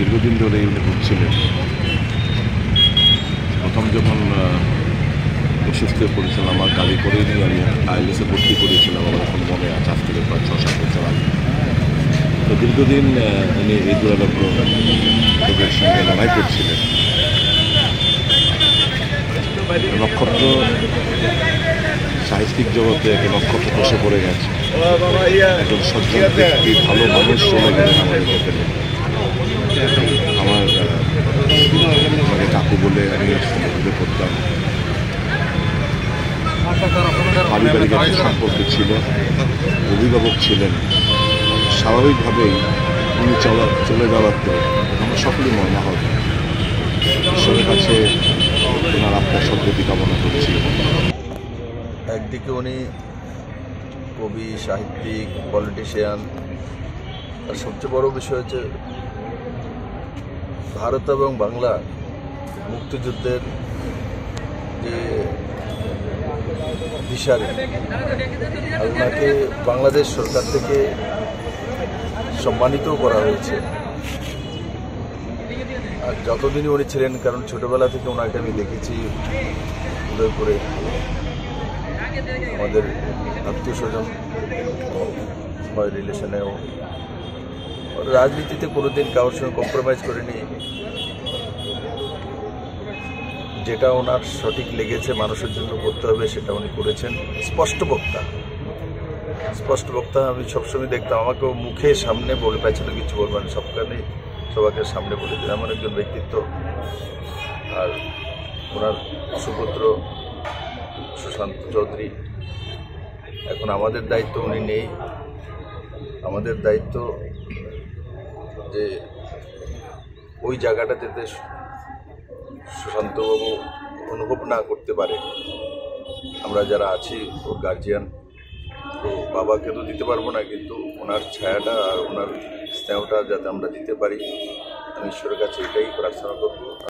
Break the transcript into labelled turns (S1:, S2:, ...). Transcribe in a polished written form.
S1: দীর্ঘদিন ধরে উনি ভুগছিলেন। প্রথম যখন অসুস্থ হয়ে পড়েছিলাম, আমার গাড়ি করেই নিয়ে আমি আইএলএসে ভর্তি করিয়েছিলাম, আমার এখন মনে আছে, আজ থেকে প্রায় 6-7 বছর আগে। তো দীর্ঘদিন উনি এই দুরারোগ্য রোগের সঙ্গে লড়াই করছিলেন। নক্ষত্র সাহিত্যিক জগতে একটা নক্ষত্র বসে পড়ে গেছে, একজন সজ্জন ব্যক্তি, ভালো মানুষ চলে গেলেন আমাদেরকে ফেলে। আমাকে কাকু বলে আমি সম্বোধিত করতাম। পারিবারিক একটা সম্পর্ক ছিল, অভিভাবক ছিলেন। স্বাভাবিকভাবেই উনি চলে যাওয়ার পর আমরা সকলেই মর্মাহত। ঈশ্বরের কাছে ওনার আত্মার সদ্গতি কামনা করছি।
S2: একদিকে উনি কবি, সাহিত্যিক, পলিটিশিয়ান, আর সবচেয়ে বড় বিষয় হচ্ছে ভারত এবং বাংলা মুক্তিযুদ্ধের যে দিশারি, আর ওনাকে বাংলাদেশ সরকার থেকে সম্মানিত করা হয়েছে। আর যতদিনই উনি ছিলেন, কারণ ছোটবেলা থেকে ওনাকে আমি দেখেছি উদয়পুরে, আমাদের আত্মীয় স্বজন হয়, রিলেশনেও। রাজনীতিতে কোনোদিন কারোর সঙ্গে কম্প্রোমাইজ করেনি। যেটা ওনার সঠিক লেগেছে, মানুষের জন্য করতে হবে, সেটা উনি করেছেন। স্পষ্ট বক্তা আমি সবসময় দেখতাম। আমাকেও মুখে সামনে বলে পাইছিল কিছু বলবেন, সবাইকে সামনে বলে দিন, এমন একজন ব্যক্তিত্ব। আর ওনার সুপুত্র সুশান্ত চৌধুরী, এখন আমাদের দায়িত্ব, উনি নেই। আমাদের দায়িত্ব যে ওই জায়গাটা যাতে সুশান্তবাবু অনুভব না করতে পারে। আমরা যারা আছি ওর গার্জিয়ান, তো বাবাকে তো দিতে পারবো না, কিন্তু ওনার ছায়াটা আর ওনার স্নেহটা যাতে আমরা দিতে পারি, আমি ঈশ্বরের কাছে এটাই প্রার্থনা করবো।